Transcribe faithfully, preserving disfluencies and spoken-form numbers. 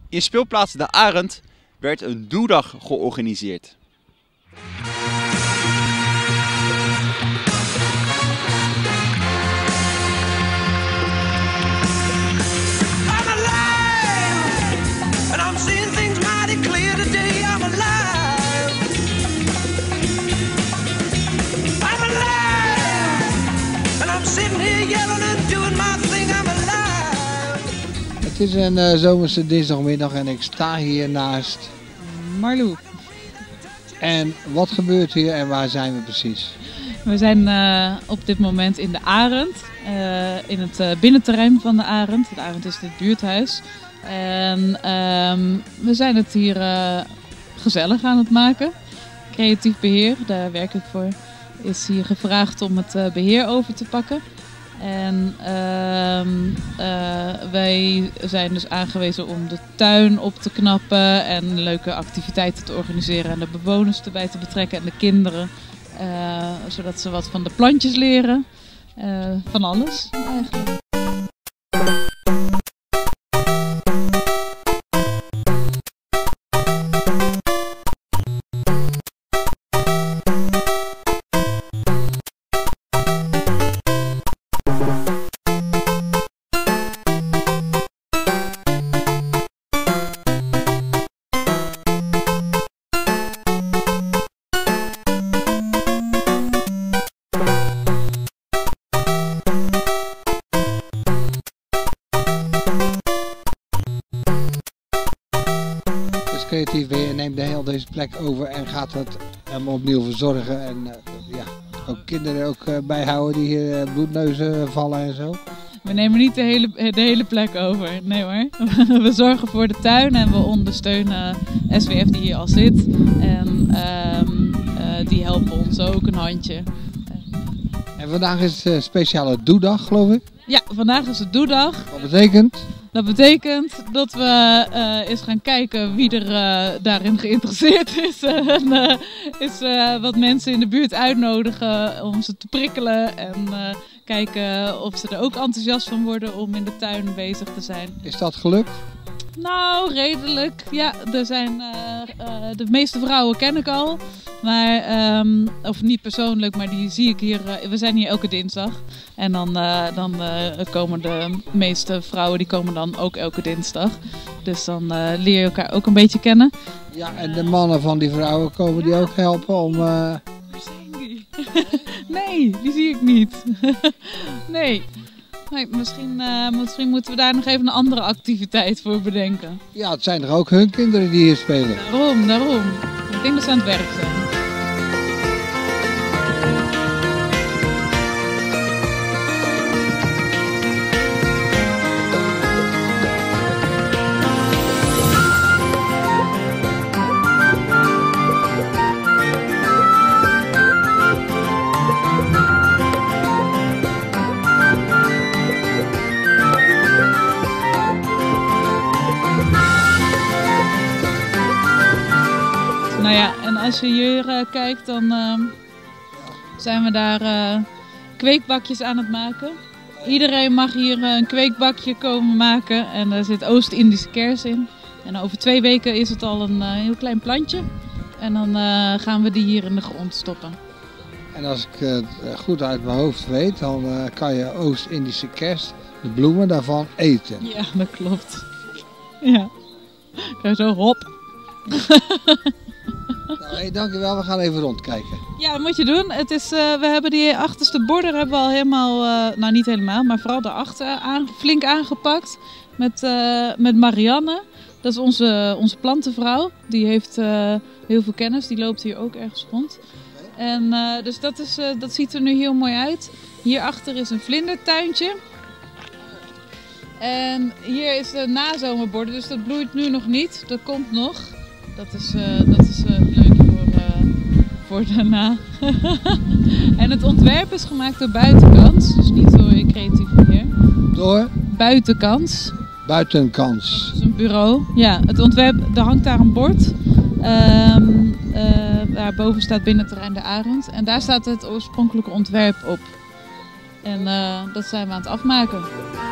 In speelplaats De Arend werd een doedag georganiseerd. Het is een uh, zomerse dinsdagmiddag en ik sta hier naast Marlou. En wat gebeurt hier en waar zijn we precies? We zijn uh, op dit moment in De Arend, uh, in het uh, binnenterrein van De Arend. De Arend is dit buurthuis. En um, we zijn het hier uh, gezellig aan het maken. Creatief beheer, daar werk ik voor, is hier gevraagd om het uh, beheer over te pakken. En uh, uh, wij zijn dus aangewezen om de tuin op te knappen en leuke activiteiten te organiseren en de bewoners erbij te betrekken en de kinderen. Uh, zodat ze wat van de plantjes leren. Uh, van alles eigenlijk. Creatief beheer neemt de heel deze plek over en gaat het helemaal opnieuw verzorgen. En uh, ja, ook kinderen ook uh, bijhouden die hier uh, bloedneuzen vallen en zo. We nemen niet de hele, de hele plek over, nee hoor. We zorgen voor de tuin en we ondersteunen S W F die hier al zit. En uh, uh, die helpen ons ook een handje. En vandaag is het uh, speciale doedag, geloof ik? Ja, vandaag is het doedag. Wat betekent? Dat betekent dat we uh, eens gaan kijken wie er uh, daarin geïnteresseerd is. en uh, eens uh, wat mensen in de buurt uitnodigen om ze te prikkelen. En uh, kijken of ze er ook enthousiast van worden om in de tuin bezig te zijn. Is dat gelukt? Nou, redelijk. Ja, er zijn, uh, uh, de meeste vrouwen ken ik al. Maar, um, of niet persoonlijk, maar die zie ik hier. Uh, we zijn hier elke dinsdag. En dan, uh, dan uh, komen de meeste vrouwen, die komen dan ook elke dinsdag. Dus dan uh, leer je elkaar ook een beetje kennen. Ja, en de mannen van die vrouwen komen die ook helpen om... Uh... Waar zijn die? Nee, die zie ik niet. Nee. Nee, misschien, uh, misschien moeten we daar nog even een andere activiteit voor bedenken. Ja, het zijn er ook hun kinderen die hier spelen. Daarom, daarom. Ik denk dat ze aan het werk zijn. Nou ja, en als je hier uh, kijkt, dan uh, zijn we daar uh, kweekbakjes aan het maken. Iedereen mag hier uh, een kweekbakje komen maken en er zit Oost-Indische kers in. En over twee weken is het al een uh, heel klein plantje en dan uh, gaan we die hier in de grond stoppen. En als ik het uh, goed uit mijn hoofd weet, dan uh, kan je Oost-Indische kers, de bloemen daarvan, eten. Ja, dat klopt. Ja, kijk zo, hop. Nou, hey, dankjewel, we gaan even rondkijken. Ja, dat moet je doen. Het is, uh, we hebben die achterste border hebben we al helemaal, uh, nou niet helemaal, maar vooral daarachter aan, flink aangepakt. Met, uh, met Marianne, dat is onze, onze plantenvrouw. Die heeft uh, heel veel kennis, die loopt hier ook ergens rond. En uh, dus dat, is, uh, dat ziet er nu heel mooi uit. Hierachter is een vlindertuintje. En hier is de nazomerborder, dus dat bloeit nu nog niet. Dat komt nog. Dat is, uh, dat is uh, leuk voor, uh, voor daarna. En het ontwerp is gemaakt door Buitenkans, dus niet door Creatief Beheer. Door? Buitenkans. Buitenkans. Dat is een bureau. Ja, het ontwerp, er hangt daar een bord. Um, uh, daarboven staat binnenterrein De Arend. En daar staat het oorspronkelijke ontwerp op. En uh, dat zijn we aan het afmaken.